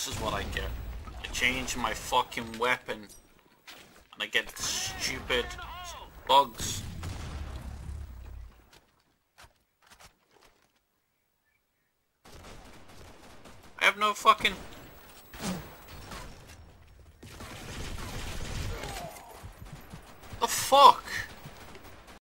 this is what I get. I change my fucking weapon. And I get stupid bugs. I have no fucking... The fuck?